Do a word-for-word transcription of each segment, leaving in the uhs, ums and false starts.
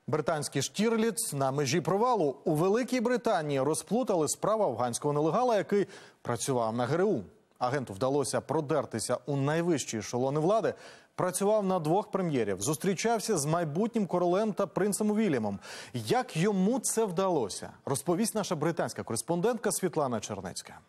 Британський Штірліц на межі провалу. У Великій Британії розплутали справу афганського нелегала, який працював на ГРУ. Агенту вдалося продертися у найвищі ешелони влади. Працював на двох прем'єрів. Зустрічався з майбутнім королем та принцем Вільямом. Як йому це вдалося, розповість наша британська кореспондентка Світлана Чернецька.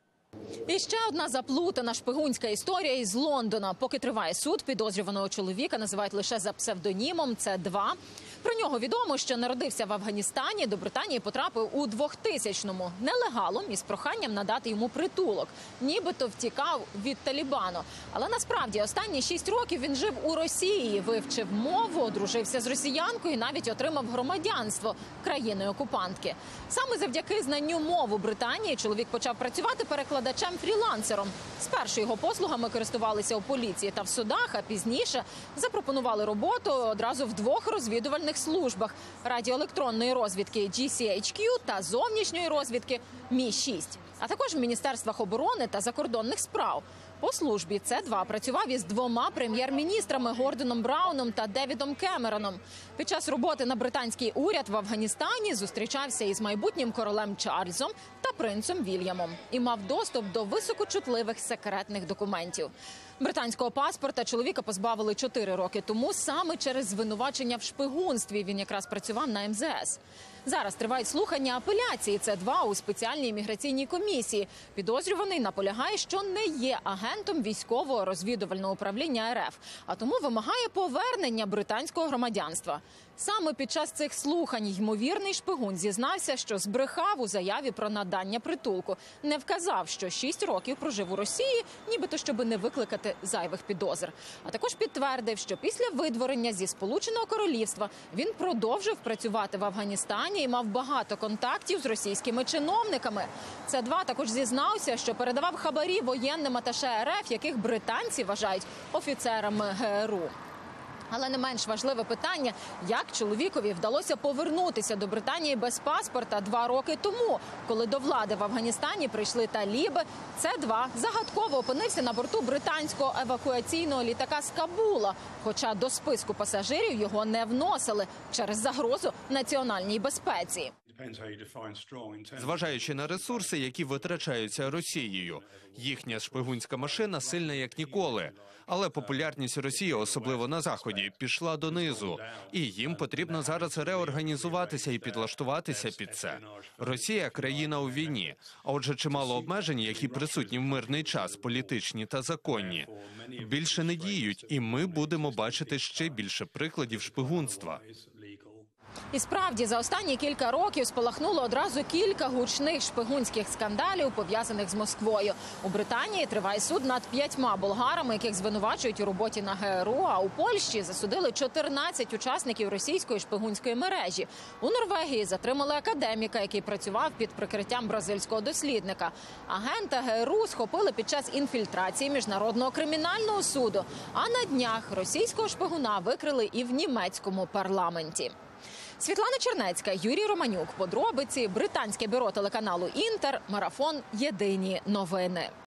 І ще одна заплутана шпигунська історія із Лондона. Поки триває суд, підозрюваного чоловіка називають лише за псевдонімом Це два. Про нього відомо, що народився в Афганістані, до Британії потрапив у двохтисячному. Нелегалом із проханням надати йому притулок. Нібито втікав від Талібану. Але насправді останні шість років він жив у Росії, вивчив мову, одружився з росіянкою і навіть отримав громадянство країни-окупантки. Саме завдяки знанню мов у Британії чоловік почав працювати перекладачем-фрілансером. Спершу його послугами користувалися у поліції та в судах, а пізніше запропонували роботу одразу в двох розвідувальних службах – радіоелектронної розвідки Джі Сі Ейч Кью та зовнішньої розвідки Мі шість, а також в Міністерствах оборони та закордонних справ. По службі Це два працював із двома прем'єр-міністрами Гордоном Брауном та Девідом Кемероном. Під час роботи на британський уряд в Афганістані зустрічався із майбутнім королем Чарльзом та принцем Вільямом і мав доступ до високочутливих секретних документів. Британського паспорта чоловіка позбавили чотири роки тому саме через звинувачення в шпигунстві. Він якраз працював на Ем Зе Ес. Зараз тривають слухання апеляції Це два у спеціальній імміграційній комісії. Підозрюваний наполягає, що не є агентом військового розвідувального управління Ер Еф, а тому вимагає повернення британського громадянства. Саме під час цих слухань ймовірний шпигун зізнався, що збрехав у заяві про надання притулку. Не вказав, що шість років прожив у Росії, нібито щоби не викликати зайвих підозр. А також підтвердив, що після видворення зі Сполученого Королівства він продовжив працювати в Афганістані і мав багато контактів з російськими чиновниками. Це два також зізнався, що передавав хабарі воєнним аташе Ер Еф, яких британці вважають офіцерами Ге Ер У. Але не менш важливе питання, як чоловікові вдалося повернутися до Британії без паспорта два роки тому, коли до влади в Афганістані прийшли таліби. Це два загадково опинився на борту британського евакуаційного літака з Кабула, хоча до списку пасажирів його не вносили через загрозу національній безпеці. Зважаючи на ресурси, які витрачаються Росією, їхня шпигунська машина сильна як ніколи. Але популярність Росії, особливо на Заході, пішла донизу. І їм потрібно зараз реорганізуватися і підлаштуватися під це. Росія – країна у війні. А отже, чимало обмежень, які присутні в мирний час, політичні та законні, більше не діють. І ми будемо бачити ще більше прикладів шпигунства. І справді, за останні кілька років спалахнуло одразу кілька гучних шпигунських скандалів, пов'язаних з Москвою. У Британії триває суд над п'ятьма болгарами, яких звинувачують у роботі на Ге Ер У, а у Польщі засудили чотирнадцять учасників російської шпигунської мережі. У Норвегії затримали академіка, який працював під прикриттям бразильського дослідника. Агента Ге Ер У схопили під час інфільтрації Міжнародного кримінального суду. А на днях російського шпигуна викрили і в німецькому парламенті. Світлана Чернецька, Юрій Романюк. Подробиці. Британське бюро телеканалу Інтер. Марафон. Єдині новини.